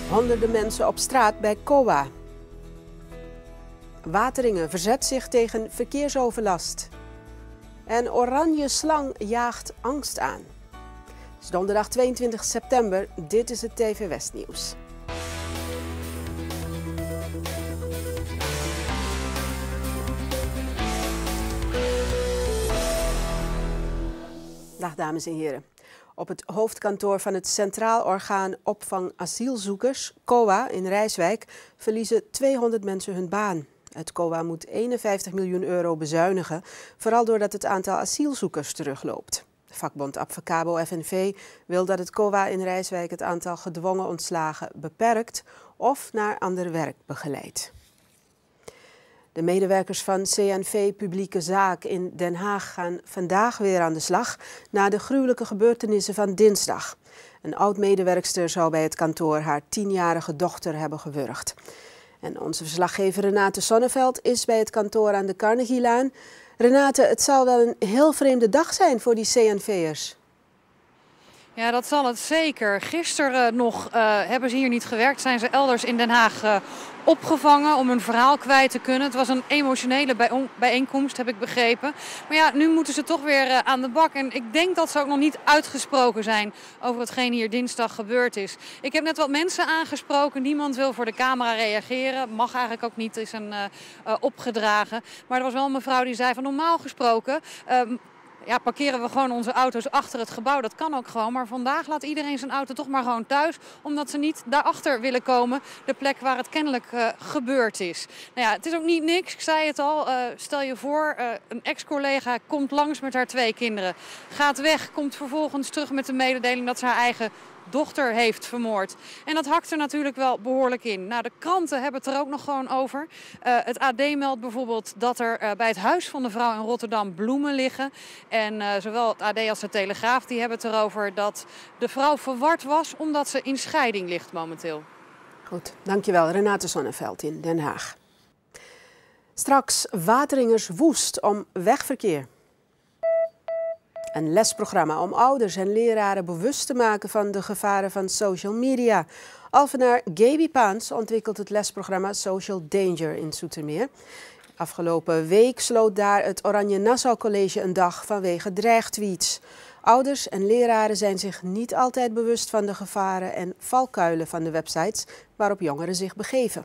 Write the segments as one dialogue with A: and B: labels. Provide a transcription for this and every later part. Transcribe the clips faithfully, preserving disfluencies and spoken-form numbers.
A: Honderden mensen op straat bij C O A. Wateringen verzet zich tegen verkeersoverlast. En oranje slang jaagt angst aan. Het is donderdag tweeëntwintig september. Dit is het T V West nieuws. Dag dames en heren. Op het hoofdkantoor van het Centraal Orgaan Opvang Asielzoekers, C O A, in Rijswijk, verliezen tweehonderd mensen hun baan. Het C O A moet eenenvijftig miljoen euro bezuinigen, vooral doordat het aantal asielzoekers terugloopt. De vakbond Abfacabo F N V wil dat het C O A in Rijswijk het aantal gedwongen ontslagen beperkt of naar ander werk begeleidt. De medewerkers van C N V Publieke Zaak in Den Haag gaan vandaag weer aan de slag na de gruwelijke gebeurtenissen van dinsdag. Een oud-medewerkster zou bij het kantoor haar tienjarige dochter hebben gewurgd. En onze verslaggever Renate Sonneveld is bij het kantoor aan de Carnegielaan. Renate, het zal wel een heel vreemde dag zijn voor die C N V'ers.
B: Ja, dat zal het zeker. Gisteren nog uh, hebben ze hier niet gewerkt. Zijn ze elders in Den Haag uh, opgevangen om hun verhaal kwijt te kunnen. Het was een emotionele bijeenkomst, heb ik begrepen. Maar ja, nu moeten ze toch weer uh, aan de bak. En ik denk dat ze ook nog niet uitgesproken zijn over hetgeen hier dinsdag gebeurd is. Ik heb net wat mensen aangesproken. Niemand wil voor de camera reageren. Mag eigenlijk ook niet, is een uh, uh, opgedragen. Maar er was wel een mevrouw die zei van normaal gesproken... Uh, Ja, parkeren we gewoon onze auto's achter het gebouw. Dat kan ook gewoon. Maar vandaag laat iedereen zijn auto toch maar gewoon thuis. Omdat ze niet daarachter willen komen. De plek waar het kennelijk uh, gebeurd is. Nou ja, het is ook niet niks. Ik zei het al. Uh, stel je voor, uh, een ex-collega komt langs met haar twee kinderen. Gaat weg, komt vervolgens terug met de mededeling dat ze haar eigen dochter heeft vermoord. En dat hakt er natuurlijk wel behoorlijk in. Nou, de kranten hebben het er ook nog gewoon over. Uh, het A D meldt bijvoorbeeld dat er uh, bij het huis van de vrouw in Rotterdam bloemen liggen. En uh, zowel het A D als de Telegraaf die hebben het erover dat de vrouw verward was omdat ze in scheiding ligt momenteel.
A: Goed, dankjewel. Renate Sonneveld in Den Haag. Straks Wateringers woest om wegverkeer. Een lesprogramma om ouders en leraren bewust te maken van de gevaren van social media. Alphenaar Gaby Paans ontwikkelt het lesprogramma Social Danger in Zoetermeer. Afgelopen week sloot daar het Oranje Nassau College een dag vanwege dreigtweets. Ouders en leraren zijn zich niet altijd bewust van de gevaren en valkuilen van de websites waarop jongeren zich begeven.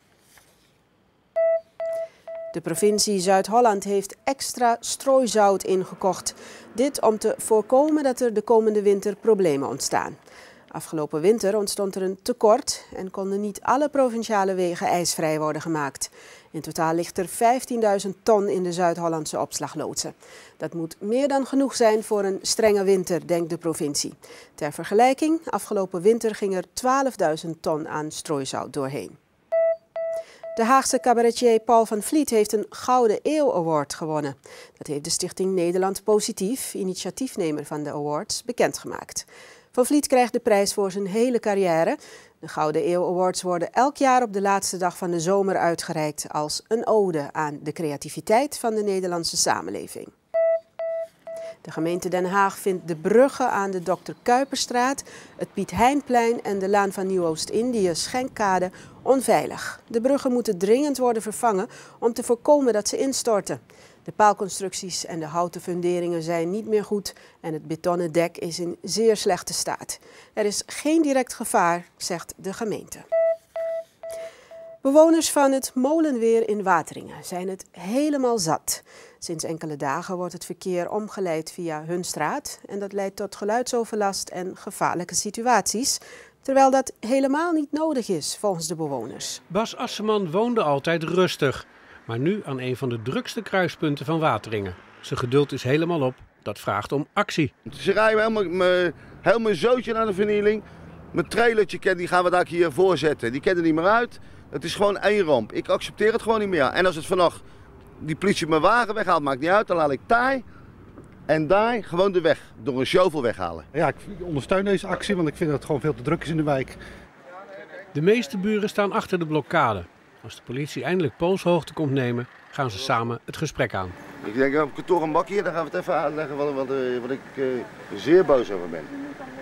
A: De provincie Zuid-Holland heeft extra strooizout ingekocht. Dit om te voorkomen dat er de komende winter problemen ontstaan. Afgelopen winter ontstond er een tekort en konden niet alle provinciale wegen ijsvrij worden gemaakt. In totaal ligt er vijftienduizend ton in de Zuid-Hollandse opslagloodsen. Dat moet meer dan genoeg zijn voor een strenge winter, denkt de provincie. Ter vergelijking, afgelopen winter ging er twaalfduizend ton aan strooizout doorheen. De Haagse cabaretier Paul van Vliet heeft een Gouden Eeuw Award gewonnen. Dat heeft de stichting Nederland Positief, initiatiefnemer van de awards, bekendgemaakt. Van Vliet krijgt de prijs voor zijn hele carrière. De Gouden Eeuw Awards worden elk jaar op de laatste dag van de zomer uitgereikt als een ode aan de creativiteit van de Nederlandse samenleving. De gemeente Den Haag vindt de bruggen aan de dokter Kuiperstraat, het Piet Heinplein en de Laan van Nieuw-Oost-Indië Schenkkade onveilig. De bruggen moeten dringend worden vervangen om te voorkomen dat ze instorten. De paalconstructies en de houten funderingen zijn niet meer goed en het betonnen dek is in zeer slechte staat. Er is geen direct gevaar, zegt de gemeente. Bewoners van het Molenweer in Wateringen zijn het helemaal zat. Sinds enkele dagen wordt het verkeer omgeleid via hun straat en dat leidt tot geluidsoverlast en gevaarlijke situaties, terwijl dat helemaal niet nodig is volgens de bewoners.
C: Bas Asseman woonde altijd rustig, maar nu aan een van de drukste kruispunten van Wateringen. Zijn geduld is helemaal op, dat vraagt om actie.
D: Ze rijden helemaal, helemaal een zootje naar de vernieling. Mijn trailertje die gaan we daar hier voorzetten, die kennen er niet meer uit. Het is gewoon één ramp. Ik accepteer het gewoon niet meer. En als het vannacht die politie mijn wagen weghaalt, maakt niet uit. Dan laat ik daar en daar gewoon de weg door een shovel weghalen.
E: Ja, ik ondersteun deze actie, want ik vind dat het gewoon veel te druk is in de wijk.
C: De meeste buren staan achter de blokkade. Als de politie eindelijk polshoogte komt nemen, gaan ze samen het gesprek aan.
D: Ik denk op kantoor een bakje, dan gaan we het even uitleggen wat, wat, wat ik uh, zeer boos over ben.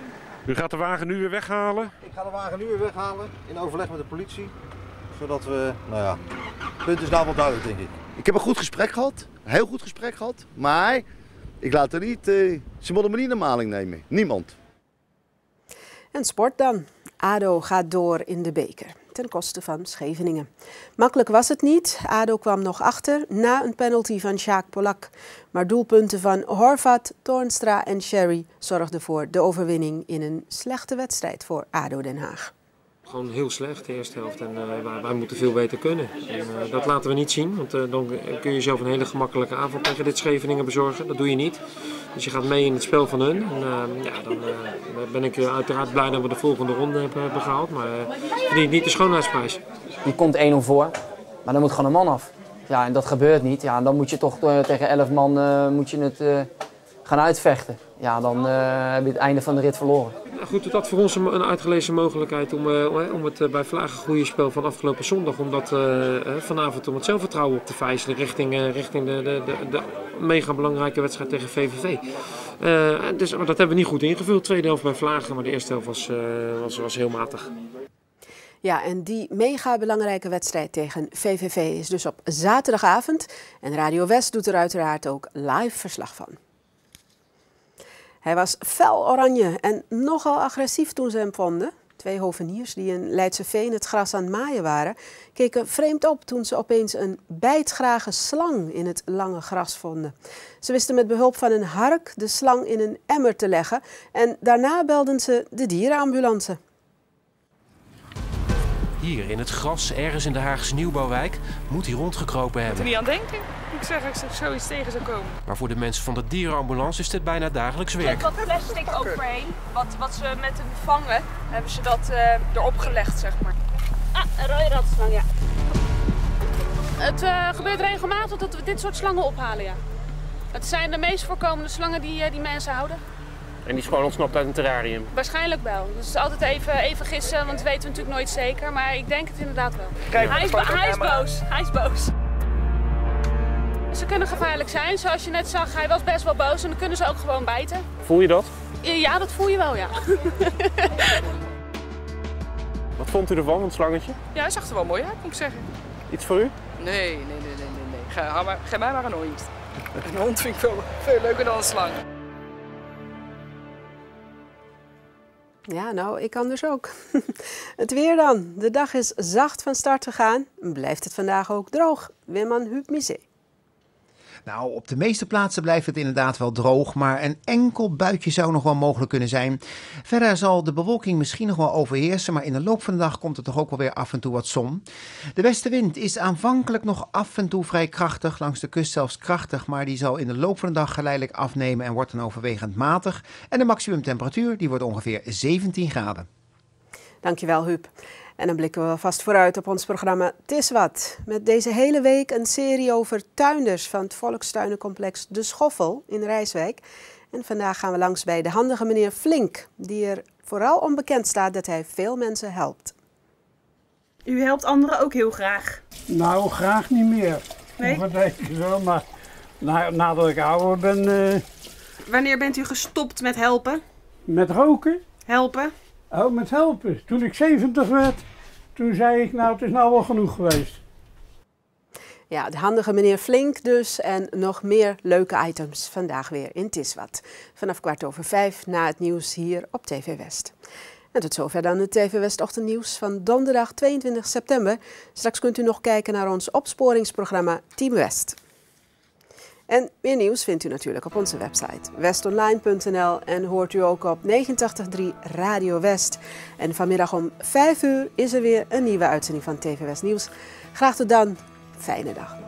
F: U gaat de wagen nu weer weghalen?
G: Ik ga de wagen nu weer weghalen in overleg met de politie. Zodat we, nou ja, het punt is nou wel duidelijk, denk ik.
D: Ik heb een goed gesprek gehad, een heel goed gesprek gehad. Maar ik laat er niet, uh, ze moeten me niet naar maling nemen. Niemand.
A: En sport dan. A D O gaat door in de beker, ten koste van Scheveningen. Makkelijk was het niet. A D O kwam nog achter na een penalty van Sjaak Polak. Maar doelpunten van Horvat, Toornstra en Sherry zorgden voor de overwinning in een slechte wedstrijd voor A D O Den Haag.
H: Gewoon heel slecht de eerste helft en uh, wij, wij moeten veel beter kunnen. En, uh, dat laten we niet zien, want uh, dan kun je jezelf een hele gemakkelijke avond tegen dit Scheveningen bezorgen. Dat doe je niet. Dus je gaat mee in het spel van hun. En, uh, ja, dan uh, ben ik uh, uiteraard blij dat we de volgende ronde hebben, hebben gehaald. Maar uh, verdient niet de schoonheidsprijs.
I: Je komt één nul voor, maar dan moet gewoon een man af. Ja, en dat gebeurt niet. Ja, en dan moet je toch uh, tegen elf man uh, moet je het uh, gaan uitvechten. Ja, dan uh, heb je het einde van de rit verloren.
H: Nou goed, dat voor ons een uitgelezen mogelijkheid om, uh, om het uh, bij Vlagen goede spel van afgelopen zondag, om dat uh, vanavond om het zelfvertrouwen op te vijzelen richting, uh, richting de, de, de, de mega belangrijke wedstrijd tegen V V V. Uh, dus, maar dat hebben we niet goed ingevuld. De tweede helft bij Vlagen, maar de eerste helft was, uh, was, was heel matig.
A: Ja, en die mega belangrijke wedstrijd tegen V V V is dus op zaterdagavond. En Radio West doet er uiteraard ook live verslag van. Hij was fel oranje en nogal agressief toen ze hem vonden. Twee hoveniers die in Leidseveen het gras aan het maaien waren, keken vreemd op toen ze opeens een bijtgrage slang in het lange gras vonden. Ze wisten met behulp van een hark de slang in een emmer te leggen en daarna belden ze de dierenambulance.
J: Hier in het gras, ergens in de Haagse nieuwbouwwijk, moet hij rondgekropen hebben.
K: Ik moet er niet aan denken. Ik zeg als er zoiets tegen zou komen.
J: Maar voor de mensen van de dierenambulance is dit bijna dagelijks werk.
K: Er zit wat plastic overheen. Wat, wat ze met hem vangen, hebben ze dat uh, erop gelegd, zeg maar. Ah, een rode ratslang, ja. Het uh, gebeurt regelmatig dat we dit soort slangen ophalen, ja. Het zijn de meest voorkomende slangen die, uh, die mensen houden.
J: En die is gewoon ontsnapt uit een terrarium?
K: Waarschijnlijk wel. Dus het is altijd even, even gissen, want dat weten we natuurlijk nooit zeker. Maar ik denk het inderdaad wel.
J: Kijk,
K: hij, is hij is boos. Hij is boos. Ze kunnen gevaarlijk zijn. Zoals je net zag, hij was best wel boos. En dan kunnen ze ook gewoon bijten.
J: Voel je dat?
K: Ja, dat voel je wel, ja.
J: Wat vond u ervan, een slangetje?
K: Ja, hij zag er wel mooi uit, moet ik zeggen.
J: Iets voor u?
K: Nee, nee, nee, nee, nee. nee. Ga, maar, geef mij maar een hond. Een hond vind ik veel, veel leuker dan een slang.
A: Ja, nou, ik anders ook. Het weer dan. De dag is zacht van start gegaan. Blijft het vandaag ook droog? Wimman Huub Misé.
L: Nou, op de meeste plaatsen blijft het inderdaad wel droog, maar een enkel buitje zou nog wel mogelijk kunnen zijn. Verder zal de bewolking misschien nog wel overheersen, maar in de loop van de dag komt er toch ook wel weer af en toe wat zon. De westenwind is aanvankelijk nog af en toe vrij krachtig, langs de kust zelfs krachtig, maar die zal in de loop van de dag geleidelijk afnemen en wordt dan overwegend matig. En de maximumtemperatuur die wordt ongeveer zeventien graden.
A: Dankjewel, Huub. En dan blikken we vast vooruit op ons programma Het is wat. Met deze hele week een serie over tuinders van het volkstuinencomplex De Schoffel in Rijswijk. En vandaag gaan we langs bij de handige meneer Flink, die er vooral onbekend staat dat hij veel mensen helpt.
M: U helpt anderen ook heel graag?
N: Nou, graag niet meer.
M: Nee?
N: Of denk ik wel, maar na, nadat ik ouder ben... Uh...
M: Wanneer bent u gestopt met helpen?
N: Met roken?
M: Helpen?
N: Oh, met helpen. Toen ik zeventig werd, toen zei ik, nou, het is nou wel genoeg geweest.
A: Ja, de handige meneer Flink dus en nog meer leuke items vandaag weer in Het is wat. Vanaf kwart over vijf na het nieuws hier op T V West. En tot zover dan het T V West ochtendnieuws van donderdag tweeëntwintig september. Straks kunt u nog kijken naar ons opsporingsprogramma Team West. En meer nieuws vindt u natuurlijk op onze website westonline punt n l en hoort u ook op negenentachtig komma drie Radio West. En vanmiddag om vijf uur is er weer een nieuwe uitzending van T V West Nieuws. Graag tot dan. Fijne dag.